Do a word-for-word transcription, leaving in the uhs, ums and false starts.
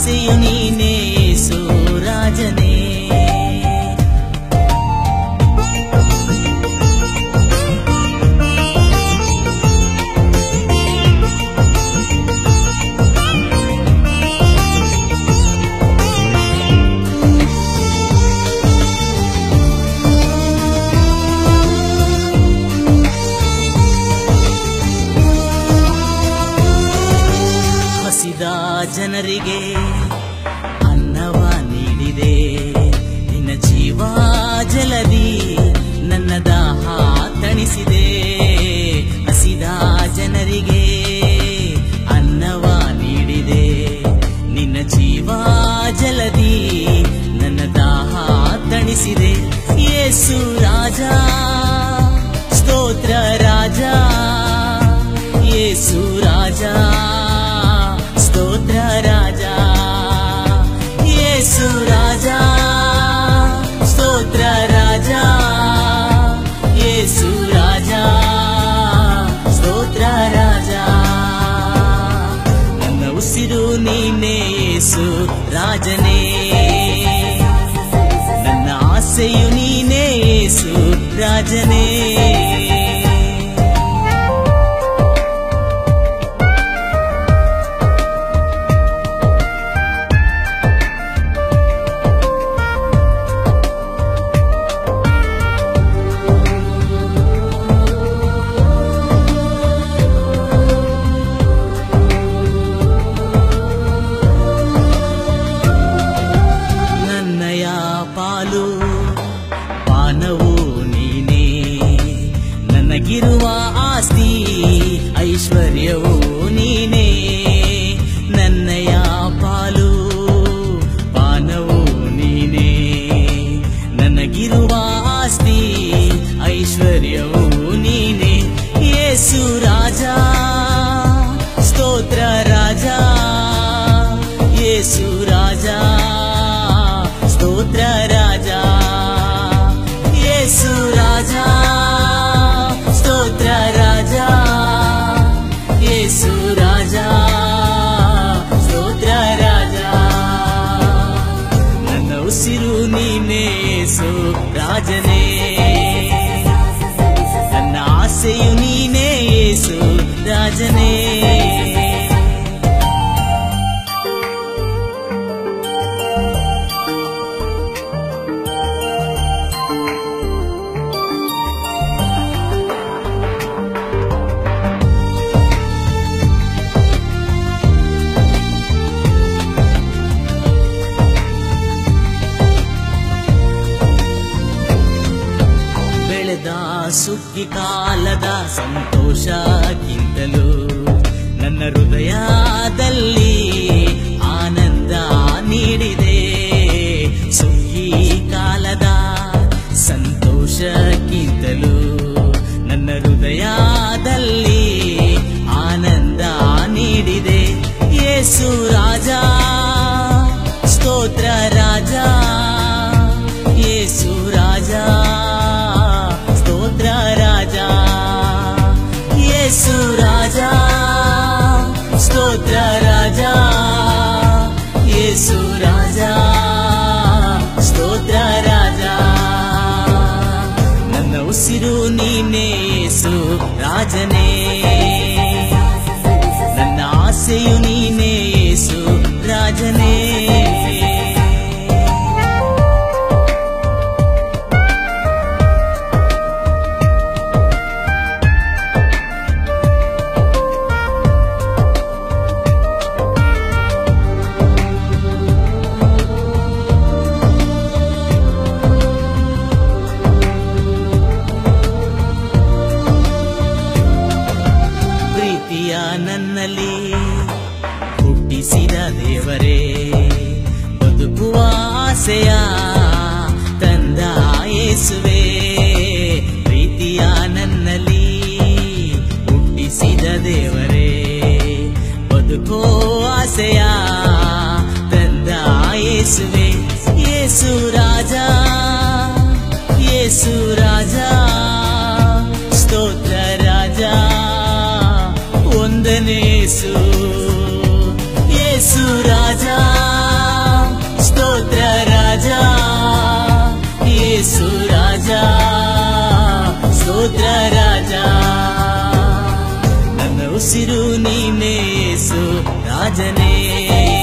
ಆಸೆಯು ನೀನೇ ಯೇಸು ರಾಜನೇ. ಜನರಿಗೆ ಅನ್ನವ ನೀಡಿದೆ ನಿನ್ನ ಜೀವ ಜಲದಿ ನನ್ನ ದಾಹ ತಣಿಸಿದೆ. ಹಸಿದ ಜನರಿಗೆ ಅನ್ನವ ನೀಡಿದೆ ನಿನ್ನ ಜೀವ ಜಲದಿ ನನ್ನ ದಾಹ ತಣಿಸಿದೆ. ಯೇಸು ರಾಜ ಸ್ತೋತ್ರ ರಾಜ, ಯೇಸು ರಾಜ ಸ್ತೋತ್ರ ರಾಜ, ಯೇಸು ರಾಜ ಸ್ತೋತ್ರ ರಾಜ, ಯೇಸು ರಾಜ ಸ್ತೋತ್ರ ರಾಜ. ನನ್ನ ಉಸಿರು ನೀನೇ ಯೇಸು ರಾಜನೇ, ನನ್ನ ಆಸೆಯು ನೀನೇ ಯೇಸು ರಾಜನೇ. ಪಾನವು ನೀನೇ ನನಗಿರುವ ಆಸ್ತಿ ಐಶ್ವರ್ಯವು ನೀನೇ. ನನ್ನಯ ಪಾಲು ಪಾನವು ನೀನೇ ನನಗಿರುವ ಆಸ್ತಿ ಐಶ್ವರ್ಯವು ನೀನೇ. ಯೇಸು ರಾಜ ಸ್ತೋತ್ರ ರಾಜ, ಯೇಸು ರಾಜ ಸ್ತೋತ್ರ ರಾಜ, ಯೇಸು ರಾಜ ಸ್ತೋತ್ರ ರಾಜ, ಯೇಸು ರಾಜ ಸ್ತೋತ್ರ ರಾಜ. ನನ್ನ ಉಸಿರು ನೀನೇ ಯೇಸು ರಾಜನೇ, ನನ್ನ ಆಸೆಯು ನೀನೇ ಯೇಸು ರಾಜನೇ. ಸುಗ್ಗಿ ಕಾಲದ ಸಂತೋಷಕ್ಕಿಂತಲೂ ನನ್ನ ಹೃದಯದಲ್ಲಿ ಆನಂದ ನೀಡಿದೆ. ಸುಗ್ಗಿ ಕಾಲದ ಸಂತೋಷಕ್ಕಿಂತಲೂ ನನ್ನ ಹೃದಯದಲ್ಲಿ ಆನಂದ ನೀಡಿದೆ. ಯೇಸು ರಾಜ ಸ್ತೋತ್ರ ರಾಜ, ಯೇಸು ರಾಜ ಸ್ತೋತ್ರ ರಾಜ, ಯೇಸು ರಾಜ ಸ್ತೋತ್ರ ರಾಜ, ಯೇಸು ರಾಜ ಸ್ತೋತ್ರ ರಾಜ. ನನ್ನ ಉಸಿರು ನೀನೇ ಯೇಸು ರಾಜನೇ, ನನ್ನ ಆಸೆಯು ನೀನೇ ಯೇಸು ರಾಜನೇ. ನನ್ನಲ್ಲಿ ಹುಟ್ಟಿಸಿದ ದೇವರೇ, ಬದುಕುವ ಆಸೆಯ ತಂದ ಯೇಸುವೆ. ಪ್ರೀತಿಯ ನನ್ನಲ್ಲಿ ಹುಟ್ಟಿಸಿದ ದೇವರೇ, ಬದುಕೋ ಆಸೆಯ ತಂದ ಯೇಸುವೆ. ಯೇಸು ರಾಜ, ಯೇಸು ರಾಜ ಸ್ತೋತ್ರ ರಾಜ, ವಂದನೆ ಯೇಸು, ಯೇಸು ರಾಜ ರಾಜಾ ಸ್ತೋತ್ರ ರಾಜಾ ನನ್ನ ಉಸಿರು ನೀನೇ ಯೇಸು ರಾಜನೇ